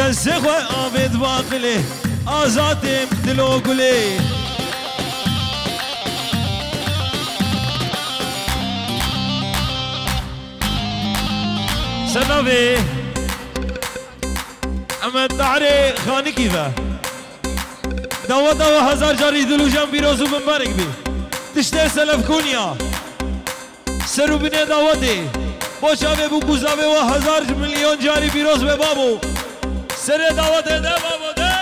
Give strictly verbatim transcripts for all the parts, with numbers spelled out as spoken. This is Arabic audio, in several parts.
دست خواه آبید باقله آزادم دلو گله سنوی اما دعره خانی کیفه دوا دوا هزار جاری دلو جان بیروزو بمبارک بی تشته سلف کونیا سرو بینه دواتی بوچاوه بو گوزاوه و هزار میلیون جاری بیروز به بابو سر دعوت ده بابو ده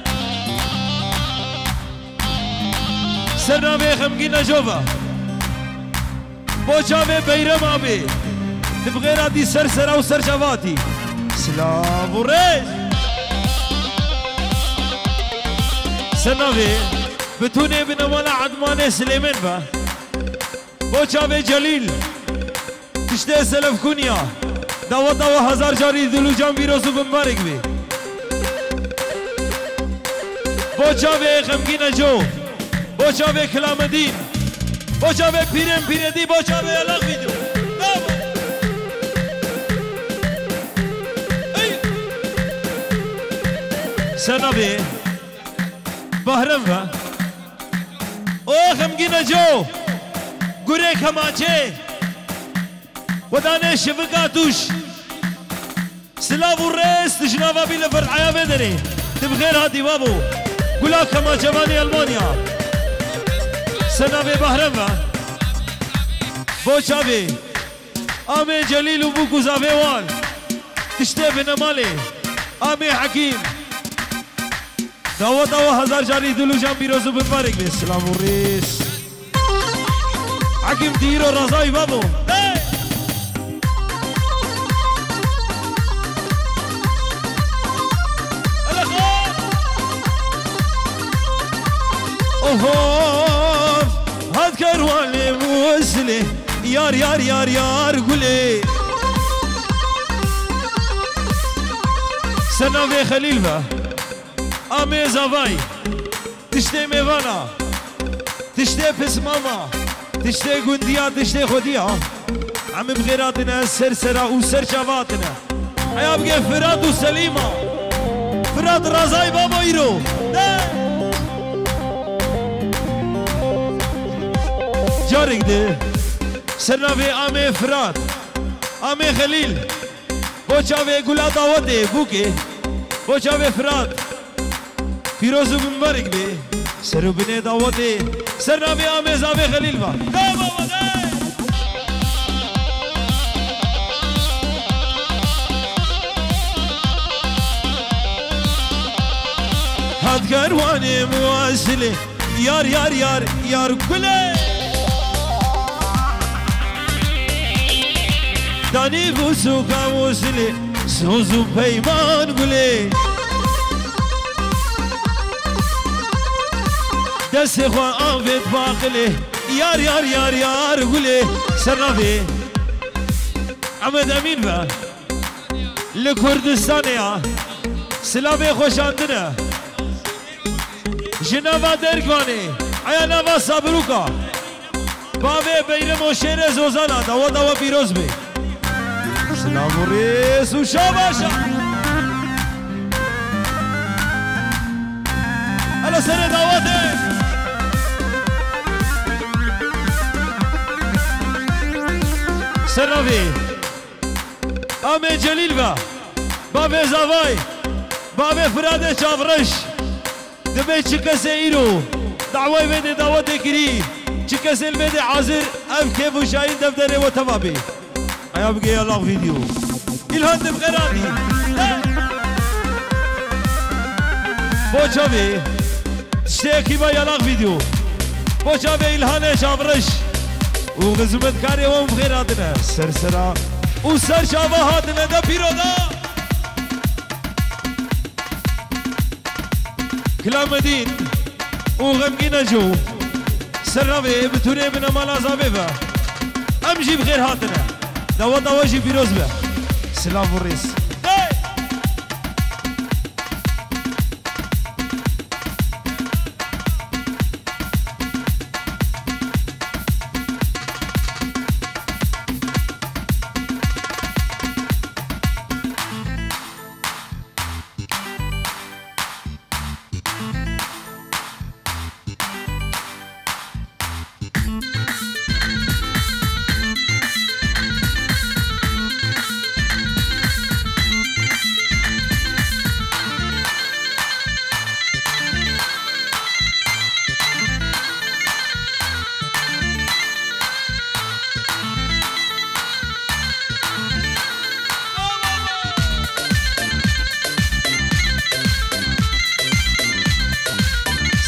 سر نامه خمگی نجوبه بوچاوه بیرم آبی تبغیراتی سر سر و سر جواتی سلام و ریش سر نامه بتونه بنمالا عدمان سلیمن با بوچاوه جلیل تشته سلف کنیا دوا دوا هزار جاری دلو جان بیروزو بمبارک بی بوچاوه خمگین جو بوچاوه کلامدین بوچاوه پیرم پیردی بوچاوه الاغ بیدو سنابی بحرم و او خمگین جو گره کماچه ودانه شفقا توش سلاف الرئيس تجنابا بي لفرعيا بدري تبغير هادي بابو قولا كما جماني المانيا سنابي بحرمة بوشابي آمي جليل وبوكو زافيوان تشتي بنمالي آمي حكيم دوا دوا هزار جاري دلو جان بيروزو بمبارك بي سلام الرئيس حكيم ديرو رزاي بابو اوه هاد كرواني موسلي يار يار يار يار قولي سنوي خليل با امي زافاي تشتي ميوانا تشتي پس ماما تشتي قنديا تشتي خوديا عم بغيراتنا سرسرا وسر شواتنا حيا بقى فراد وسليمة فراد رازاي بابا يرو جارك ده سرناوي آمي فراد آمي خليل بوچاوي گلا داوته بوكي بوچاوي فراد فيروزو مبارك بي سرو بني داوته سرناوي آمي زاوي خليل با ده بابا ده هاد كرواني مواصلي يار يار يار يار كله دانی بوسو کاموسلی سوزو پیمان گلی دست خواه آفت باقلی یار یار یار یار گلی سرنافی عمد امین با لکردستان یا سلامی خوشاندنه جنوا درگوانی ایا نوا صبروکا باوی بیرم و شیر زوزانا دوا دوا بیروز بی سلام الرئيس وشاباشا على سنة دعواتي سرنافي آمي جليل با بابي زافاي بابي فرادي شافرش دبي چكسي ايرو دعوي بيدي دعواتي كري چكسي البيدي عازر اب كيف وشاين دفتري وتمامي ايا بقي يلا فيديو الهند بغيراني بوچاوي تشتكي با يلا فيديو بوچاوي الهانه شابرش وغزمت كاري وهم بغيراتنا سرسرا وسر شابهاتنا دا بيرودا كلام دين وغمقنا جو سرناوي بتوني بنا مالا زابيبا امجي بغير هاتنا دوا دوا جي بيروز به سلام الرئيس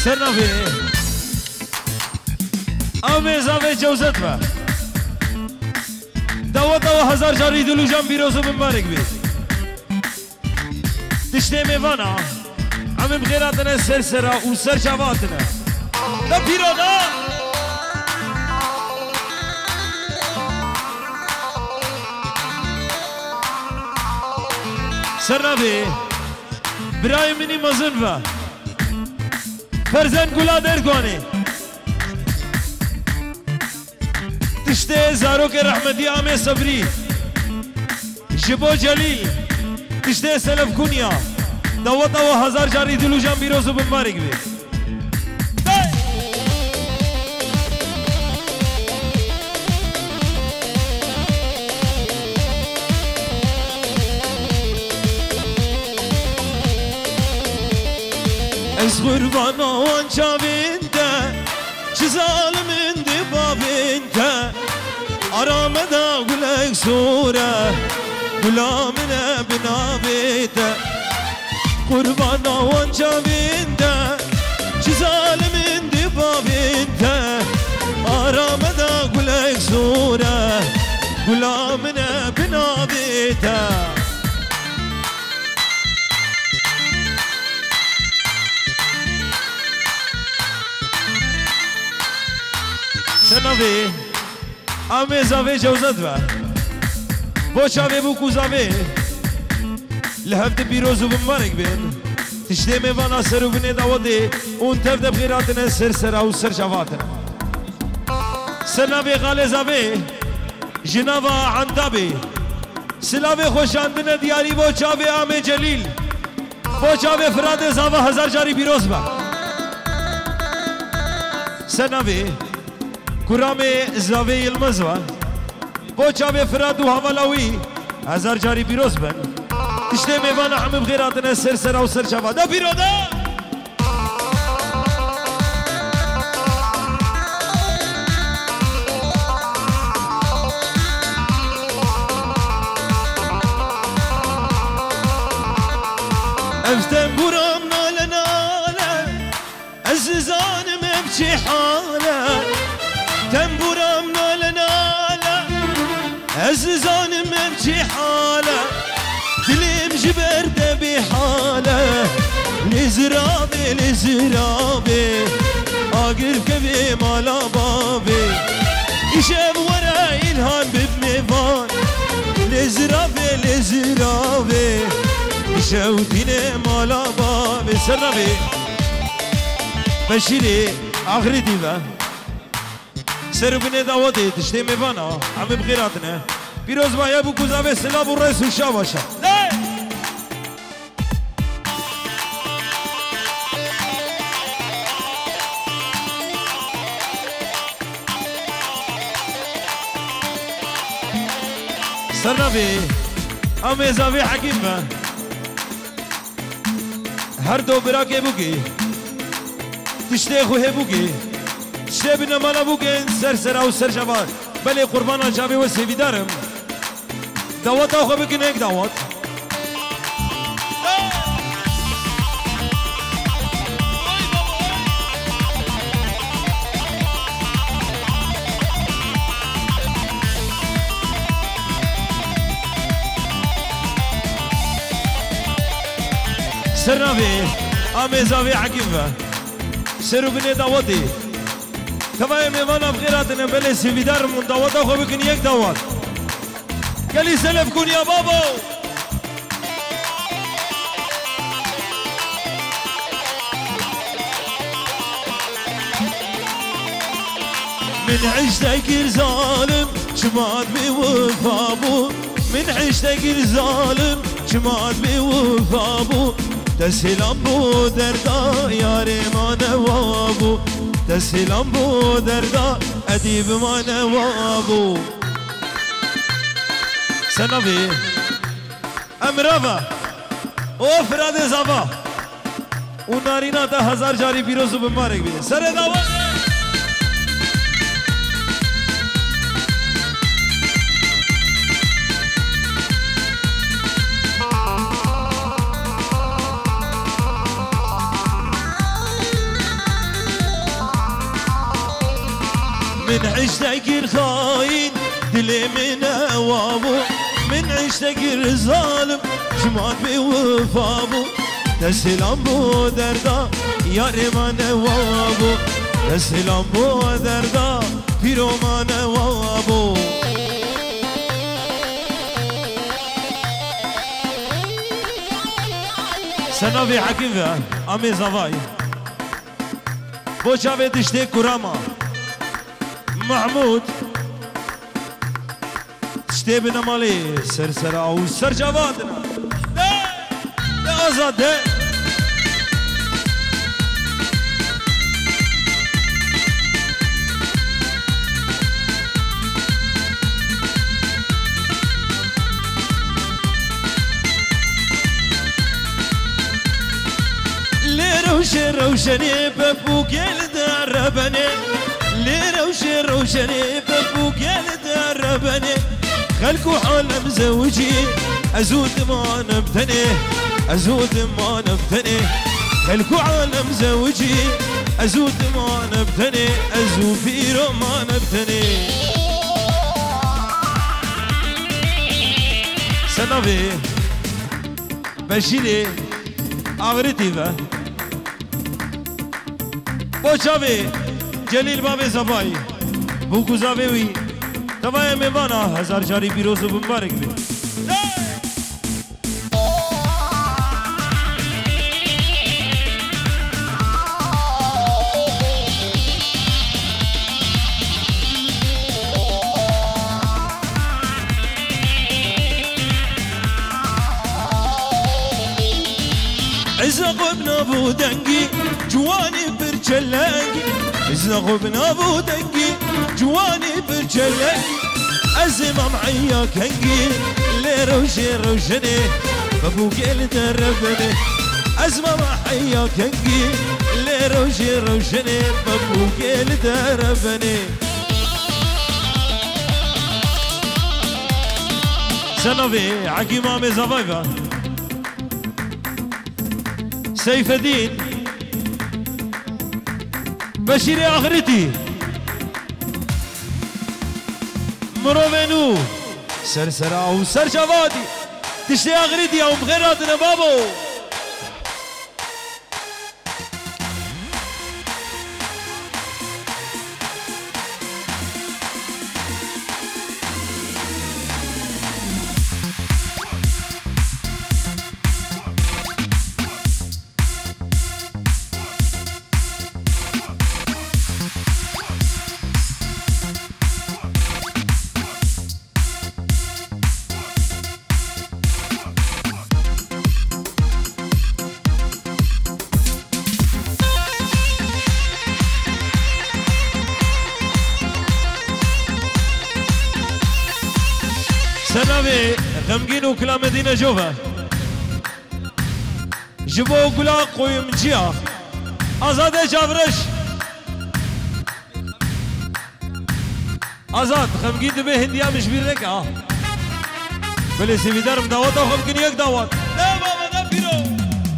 سرنافي آمي زاوي جوزت با دوا دوا هزار جاری دلو جان بیروزو بمبارک بید تشتی میوانا همه بخیراتنه سر سرا و سر شواتنه دا پیرو دا سرنافي برای منی مزن با فرزن گلا درگانه تشته زاروک رحمتی آمه صبری جبو جلیل تشته سلف کنیا دوتا و هزار جاری دلو جان بیروزو بمبارک بی از قربان آن چاوینده چه ظالمینده بابینده آرامده گلک سوره گلامنه بنابیده قربان آن چاوینده چه ظالمینده بابینده آرامده گلک سوره گلامنه بنابیده سنوی آمه زاوی جوزت با بوچاوی بوکو زاوی لحفت بیروزو بمبارک بین تشتی میوانا سرو بینه داوده اون تفت بغیراتنه سر سرا و سر جواتنه سنوی غال زاوی جناوا عندابی سلاوی خوشاندنه دیاری بوچاوی آمه جلیل بوچاوی فراد زاوه هزار جاری بیروز با سنوی کرام زاوی المزوه بوچاوی فراد و حوالاوی هزار جاری بیروز بن تشتی میوان همه بغیراتنه سر سرا و سر شوا دا بیرو دا افتن برام ناله ناله عزیزانم بچی حاله تنبورم ناله ناله عزیزانم بچی حاله دلیم جبرده بی حاله لزرابي لزرابي اقرب كبي مالا بابي يشب وراي الهان ببنيفان لزرابي لزرابي يشوتيني مالا بابي سرابي بشيري آخری دیوه سر بینه داوته تشتی میوانا همه بغیراتنه پیروز باید بو گذابه سلاب و رئیس و شا باشه سرنبی همه زاوی حکیم هر دو برا که بگی تشتی خوه بگی تشتی بینه مالا بگی سر سر او سر جوان بله قربان جاوی و سیوی دارم دعوت آخو بگین ایک دعوت سرنبی آمه زاوی حکیم سرو بینه دعوتی تمام میوانا بغیراتنه بله سیوی دارم دعوت آخو بگین یک دعوت قالي سلف كون يا بابا من عشتك الظالم شمات بوفابو من عشتك الظالم شمات بوفابو تسلم بو دردا ياري ما نوابو تسلم بو دردا اديب ما نوابو سنوی امرافا او فراد زبا اون نارینا تا هزار جاری پیروزو بمبارک بیده سر دعوت عشتك الخاين دلي من أوابو من عشتك الظالم جمعت بوفابو تسلم بو دردا يا رمان وابو تسلم بو دردا پیرو من وابو سنابي حكيم فيها امي زفاي بو شافي تشتي كراما محمود تشتي بنا مالي سرسرا وسر جوادنا يا ازاد روشن روشني بفوق الدربني لي روشن روشني بفوق الدربني خلكو حال مزوجي ازود ما نبتني ازود ما نبتني خلكو حال مزوجي ازود ما نبتني ازو فيرو ما نبتني سنبي بشيلي اغريتي ذا بوشاوي جليل بابي زباي بوكو زاوي تبايا ميوانا هزار جاري بيروز ومبارك بي عزق ابن ابو دنقي جواني برجلاقي عزق ابن ابو دنقي جواني برجلاقي ازمه معيا كنقي اللي روشي روشني بابوك اللي دربني ازمه معيا كنقي اللي روشي روشني بابوك اللي دربني سنوي عقي مامي زفايفا سيف الدين بشيري آخرتي مروفنو سرسرا وسر جوادي تشتي آخرتي او بغيراتنا بابو سلامي غمقين وكلا مدينة جوفا جبو كلا قوي من جهة أزاد جابرش أزاد غمقين دبي هندية مش بيرك اه بلي سيفيدار مداوطة وغمقين يك داوط لا بابا دا بيرو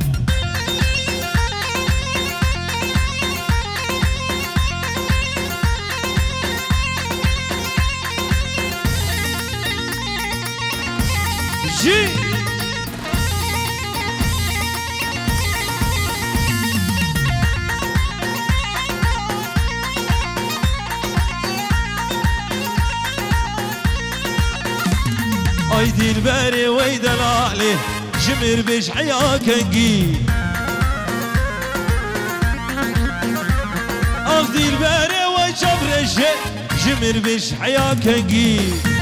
جي اي دلبري وي دلالي جمر بيش حياك نقي اخ دلبري وي جبر الشيء جمر بيش حياك نقي